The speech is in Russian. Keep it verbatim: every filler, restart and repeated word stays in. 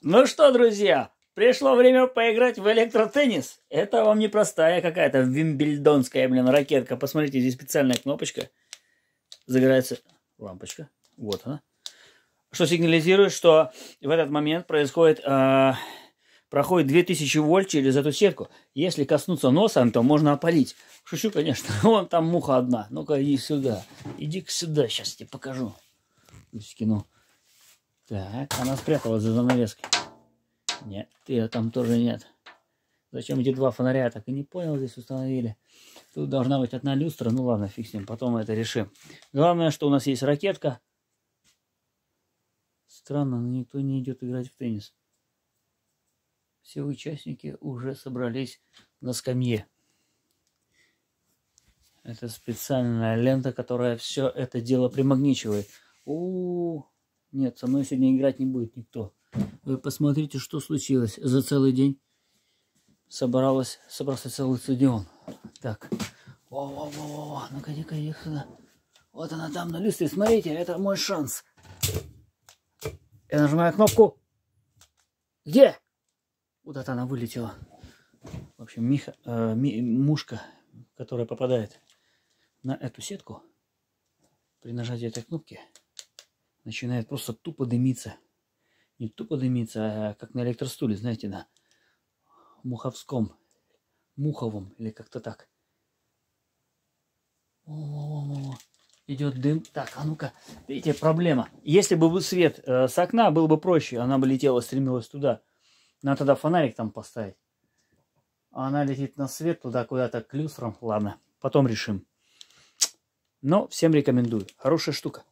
Ну что, друзья, пришло время поиграть в электротеннис. Это вам не простая какая-то вимбельдонская, блин, ракетка. Посмотрите, здесь специальная кнопочка. Загорается лампочка. Вот она. Что сигнализирует, что в этот момент происходит, э, проходит две тысячи вольт через эту сетку. Если коснуться носом, то можно опалить. Шучу, конечно. Вон там муха одна. Ну-ка, иди сюда. Иди-ка сюда, сейчас тебе покажу. Скину. Так, она спряталась за занавеской. Нет, ее там тоже нет. Зачем эти два фонаря? Я так и не понял, здесь установили. Тут должна быть одна люстра. Ну ладно, фиг с ним, потом мы это решим. Главное, что у нас есть ракетка. Странно, но никто не идет играть в теннис. Все участники уже собрались на скамье. Это специальная лента, которая все это дело примагничивает. У-у-у. Нет, со мной сегодня играть не будет никто. Вы посмотрите, что случилось. За целый день собралось, собрался целый стадион. Так. Во-во-во-во. Ну-ка, иди-ка, иди сюда. Вот она там на люстре. Смотрите, это мой шанс. Я нажимаю кнопку. Где? Куда-то она вылетела. В общем, Миха, э, ми, мушка, которая попадает на эту сетку, при нажатии этой кнопки начинает просто тупо дымиться. Не тупо дымиться, а как на электростуле, знаете, на муховском, муховом или как-то так. О-о-о-о. Идет дым. Так, а ну-ка, видите, проблема. Если бы был свет э, с окна, было бы проще. Она бы летела, стремилась туда. Надо тогда фонарик там поставить. А она летит на свет туда, куда-то к люстрам. Ладно, потом решим. Но всем рекомендую. Хорошая штука.